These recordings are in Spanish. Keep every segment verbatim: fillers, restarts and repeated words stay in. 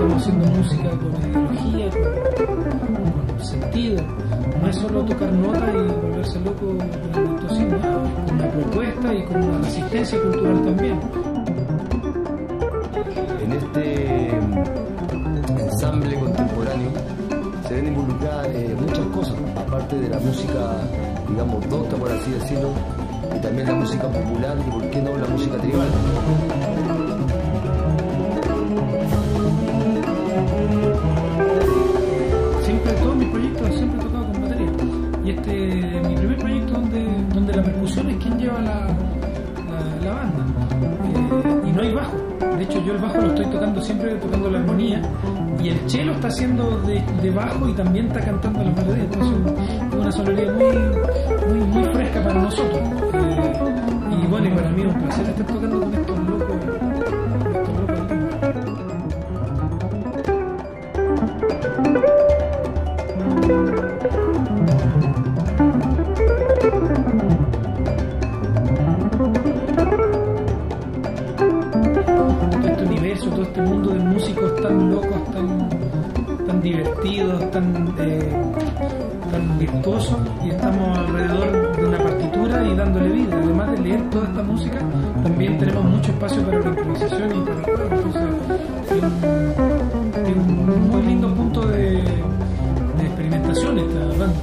estamos haciendo música con ideología, con, con sentido. No es solo tocar notas y volverse loco con el virtuosismo, con una propuesta y con una resistencia cultural también. En este ensamble contemporáneo se ven involucradas eh, muchas cosas, aparte de la música, digamos, docta, por así decirlo, y también la música popular y, por qué no, la música tribal. Siempre, todos mis proyectos siempre he tocado con batería. Y este es mi primer proyecto donde, donde la percusión es quien lleva la, la, la banda. Eh, y no hay bajo. De hecho, yo el bajo lo estoy tocando siempre, tocando la armonía. Y el cello está haciendo de, de bajo y también está cantando las melodías. Entonces es una sonoridad muy, muy, muy fresca para nosotros. Eh, y bueno, y para mí es un placer estar tocando con estos locos. Estos locos todo este universo, todo este mundo de músicos tan locos, tan, tan divertidos, tan, eh, tan virtuosos, y estamos alrededor de una partitura y dándole vida. Además de leer toda esta música, también tenemos mucho espacio para la improvisación y para el juego. Entonces es un, es un muy lindo punto de, de experimentación esta banda.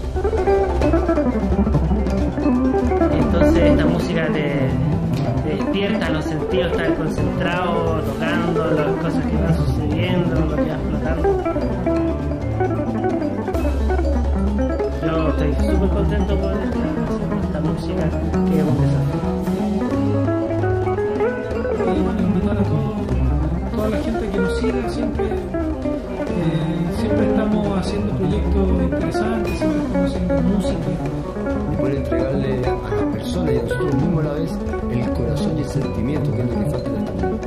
Entonces esta música te, te despierta los sentidos, estás concentrado, tocando las cosas que van sucediendo, lo que va flotando. Yo estoy súper contento con esta, esta música, que es un desafío. Y bueno, invitar a todo, toda la gente que nos siga siempre. Eh, siempre estamos haciendo proyectos interesantes, siempre estamos haciendo música. Y poder entregarle a las personas y a nosotros mismos a la vez el corazón y el sentimiento, que es lo que falta en este mundo.